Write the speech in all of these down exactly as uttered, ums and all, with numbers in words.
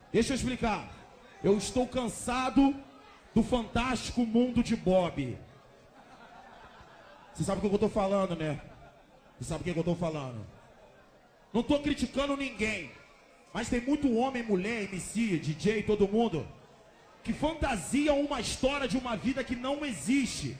Deixa eu explicar. Eu estou cansado do fantástico mundo de Bob. Você sabe o que eu tô falando, né? Você sabe o que eu tô falando. Não tô criticando ninguém, mas tem muito homem, mulher, M C, D J, todo mundo, que fantasia uma história de uma vida que não existe.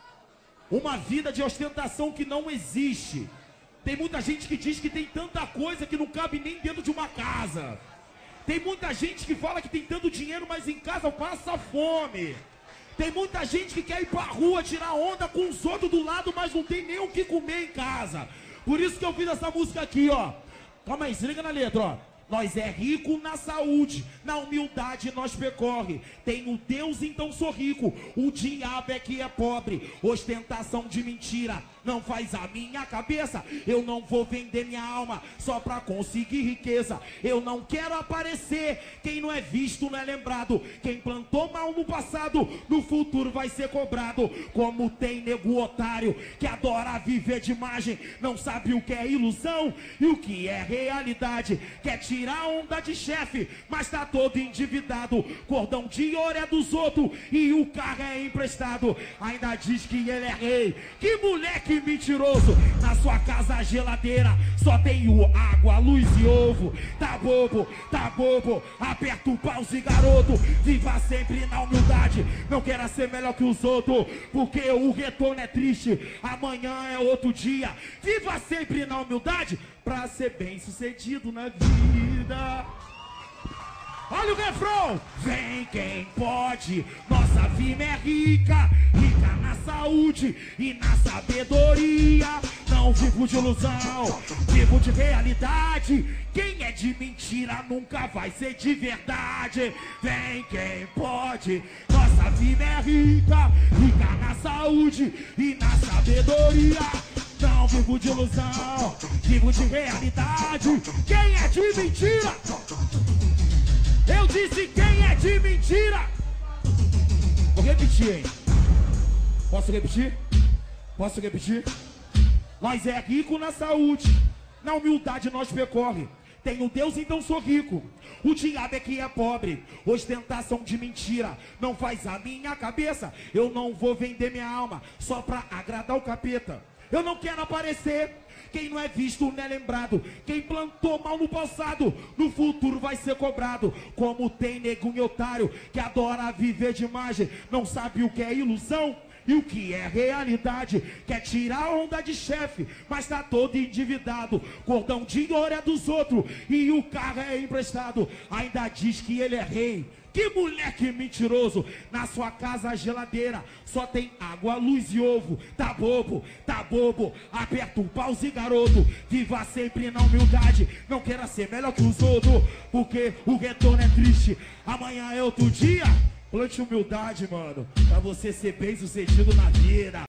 Uma vida de ostentação que não existe. Tem muita gente que diz que tem tanta coisa que não cabe nem dentro de uma casa. Tem muita gente que fala que tem tanto dinheiro, mas em casa passa fome. Tem muita gente que quer ir pra rua tirar onda com os outros do lado, mas não tem nem o que comer em casa. Por isso que eu fiz essa música aqui, ó. Calma aí, se liga na letra, ó. Nós é rico na saúde, na humildade nós percorre. Tenho Deus, então sou rico. O diabo é que é pobre. Ostentação de mentira não faz a minha cabeça. Eu não vou vender minha alma só pra conseguir riqueza. Eu não quero aparecer. Quem não é visto não é lembrado. Quem plantou mal no passado, no futuro vai ser cobrado. Como tem nego otário que adora viver de imagem, não sabe o que é ilusão e o que é realidade. Quer tirar onda de chefe, mas tá todo endividado. Cordão de ouro é dos outros e o carro é emprestado. Ainda diz que ele é rei. Que moleque mentiroso. Na sua casa a geladeira só tem o água, luz e ovo. Tá bobo, tá bobo. Aperta o pause, garoto. Viva sempre na humildade. Não queira ser melhor que os outros, porque o retorno é triste. Amanhã é outro dia. Viva sempre na humildade pra ser bem sucedido na vida. Olha o refrão! Vem quem pode, nossa vida é rica, rica na saúde e na sabedoria. Não vivo de ilusão, vivo de realidade. Quem é de mentira nunca vai ser de verdade. Vem quem pode, nossa vida é rica, rica na saúde e na sabedoria. Não vivo de ilusão, vivo de realidade. Quem é de mentira? Eu disse quem é de mentira. Vou repetir, hein? Posso repetir? Posso repetir? Nós é rico na saúde, na humildade nós percorre. Tenho Deus, então sou rico. O diabo é que é pobre. Ostentação de mentira não faz a minha cabeça. Eu não vou vender minha alma só pra agradar o capeta. Eu não quero aparecer. Quem não é visto não é lembrado. Quem plantou mal no passado, no futuro vai ser cobrado. Como tem nego e otário que adora viver de imagem, não sabe o que é ilusão e o que é realidade. Quer tirar onda de chefe, mas tá todo endividado. Cordão de ouro é dos outros e o carro é emprestado. Ainda diz que ele é rei. Que moleque mentiroso. Na sua casa a geladeira só tem água, luz e ovo. Tá bobo, tá bobo. Aperta o pause, garoto. Viva sempre na humildade. Não queira ser melhor que os outros, porque o retorno é triste. Amanhã é outro dia. Plante humildade, mano, pra você ser bem sucedido na vida.